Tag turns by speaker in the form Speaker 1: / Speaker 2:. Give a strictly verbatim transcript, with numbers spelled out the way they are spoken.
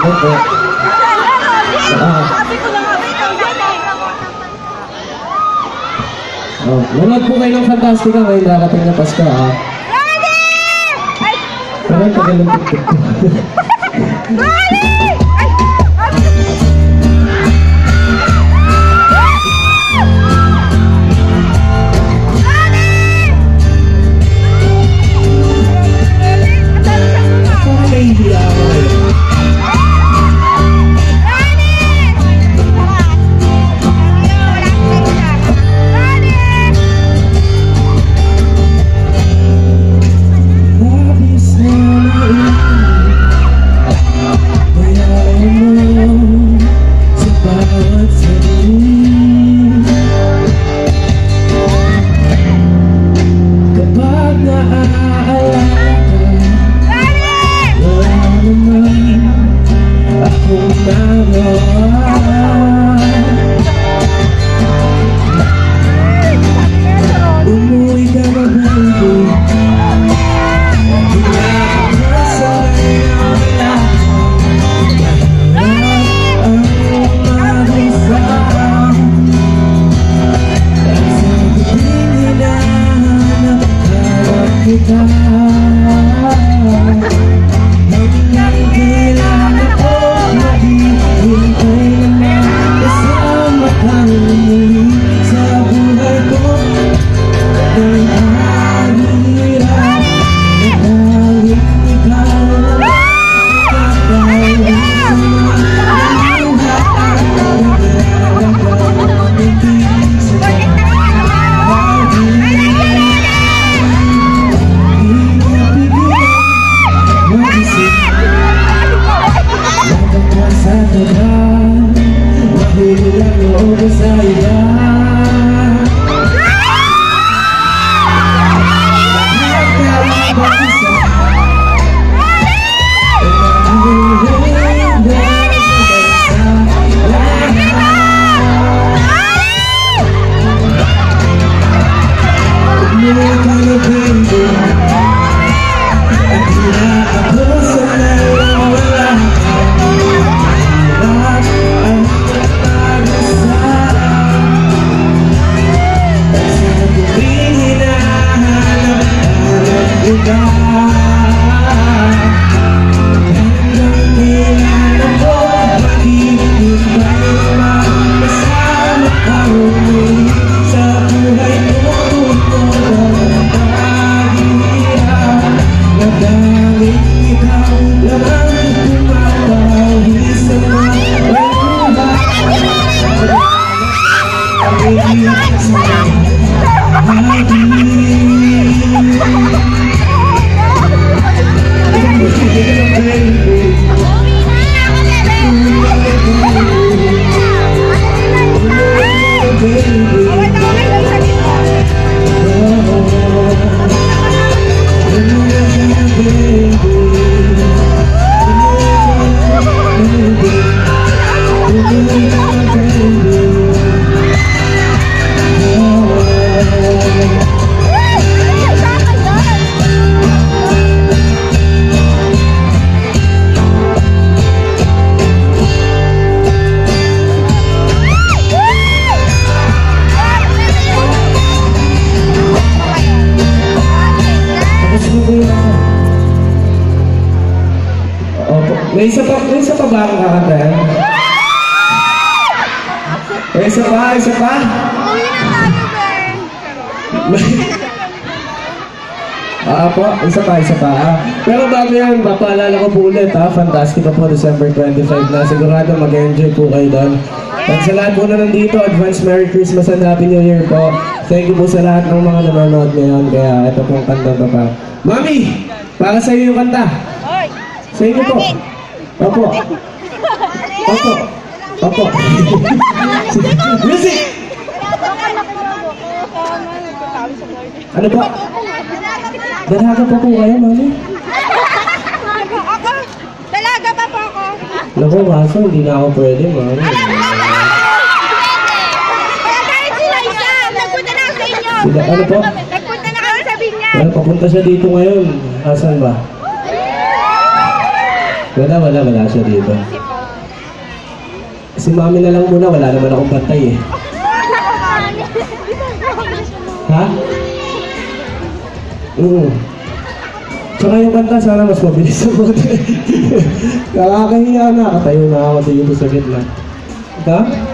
Speaker 1: Opo. Ah. Oh, nanood po kayo ng Fantastica ngayon darating na Pasko, ha? Parang tagal ng tiktik ko. May isa pa, may isa pa ba akong kakantahan? May isa pa, isa pa? Ah po, isa pa, isa pa. Ah. Pero bago yan, papaalala ko po ulit ha, Fantastica po, December twenty-five na. Sigurado mag-enjoy po kayo doon. At sa lahat po na nandito, advance Merry Christmas and Happy New Year po. Thank you po sa lahat ng mga nanonood ngayon. Kaya ito pong kanta pa pa. Mami, para sa iyo yung kanta. Sa inyo po. Opo. Opo. Opo. Music! Ano po? Dalaga pa po kayo, mami?
Speaker 2: Ako? Dalaga pa po ako.
Speaker 1: Naku, kaso hindi na ako pwede, mami.
Speaker 2: Kaya kahit sila isa, nagpunta na ako sa inyo.
Speaker 1: Sila, ano po?
Speaker 2: Nagpunta na kami sa Binyan.
Speaker 1: Well, papunta siya dito ngayon. Asan ba? Wala, wala, wala siya dito. Si mami na lang muna, wala naman akong bantay eh. Ha? Oo. Tsaka yung kanta, sana mas mabilis sa bote. Nakakahiya na, katayo na ako dito sa gitna. Ha?